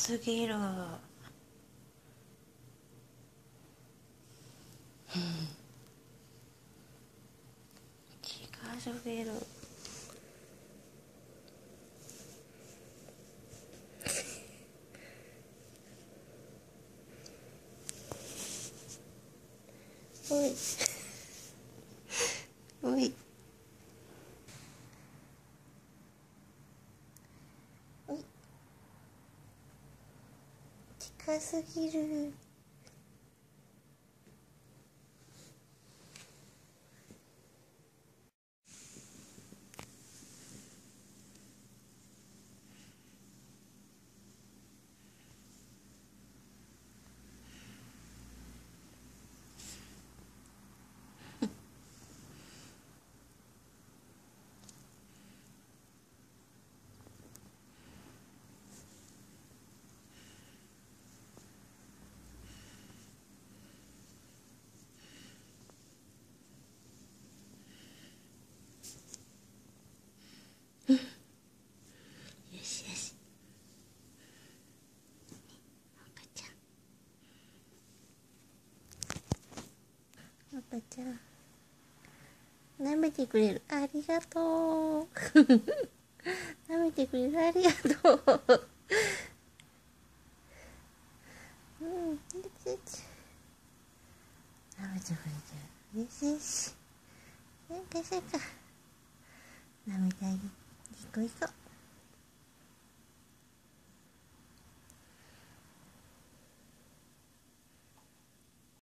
すぎる。近すぎる。おいおいおい、近すぎる。よしよし、赤ちゃん、赤ちゃん舐めてくれる、ありがとう舐めてくれる、ありがとううん、よしよし、舐めてくれてる、よしよし、なんかそうか、舐めてあげる、行こう行こう。